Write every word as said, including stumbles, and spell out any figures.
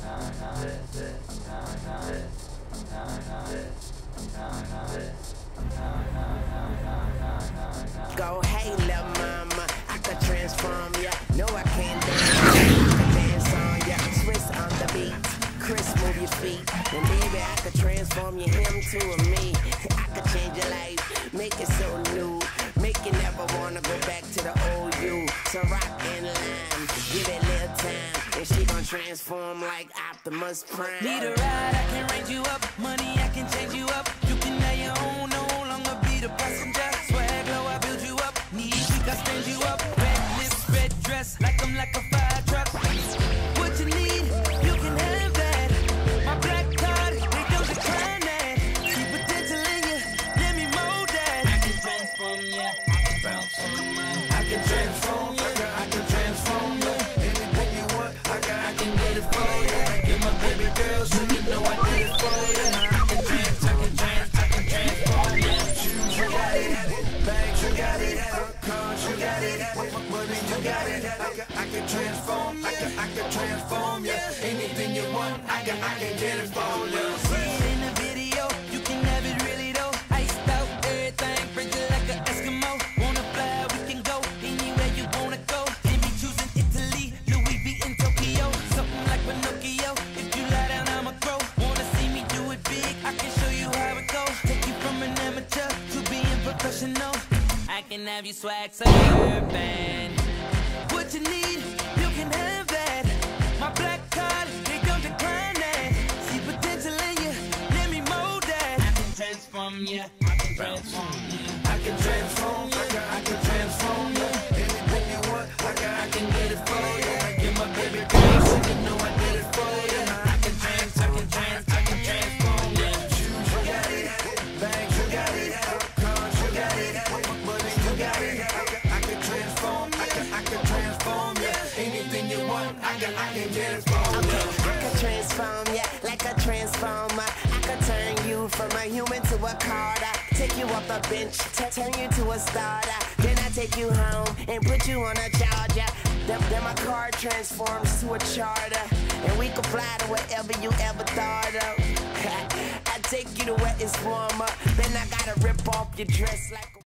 Go, hey, little mama, I could transform ya. No, I can't dance, I could dance on ya. Twist on the beat, Chris, move your feet. And baby, I could transform you, him to a me. I could change your life, make it so new. Make you never wanna go back to the old you. So rock and line, give it a little time. And she gon' transform like Optimus Prime. Need a ride, I can range you up. Money, I can change you up. You can have your own, no longer be the passenger. Swag low, I build you up. Need weak, I stand you up. Red lips, red dress, like I'm like a fire truck. What you need, you can have that. My black card, they don't decline that. See potential in you, let me mold that. I can transform ya, I can transform ya. I can transform ya, I can transform ya. Anything you want, I can, I can get it for ya. Get my baby girl, so you know I did it for ya. I can trans, I can trans, I can transform ya. Shoes, you got it. Bags, you got it. Cars, you got it. Money, you got it. I can, I can transform, I can, I can transform ya. Anything you want, I can, I can get it for ya. See it in the video, you can have it really though. Iced out, everything, bring it like an Eskimo. Wanna fly, we can go anywhere you wanna go. Can be choosing Italy, Louis V in Tokyo. Something like Pinocchio, if you lie down, I'ma grow. Wanna see me do it big, I can show you how it goes. Take you from an amateur to being professional. I can have you swag so urban. What you need, you can have that. My black card, they don't decline that. See potential in you, let me mold that. I can transform ya, I can transform ya. I can transform, I can, I can transform ya. Anything you want, I can, I can get it for ya. Get my baby girl, so you know I did it for ya. I can trans, I can trans, I can transform ya. Shoes, you got it. Bags, you got it. Cars, you got it. Money, you got it. I can, I can transform, I can, I can transform ya. Anything you want, I can, I can get it for ya. Okay, I could transform ya like a transformer. I could turn you from a human to a Carter. Take you off the bench, turn you to a starter. Then I take you home and put you on a charger. Then, then my car transforms to a charter. And we can fly to wherever you ever thought of. I take you to where it's warmer. Then I gotta rip off your dress like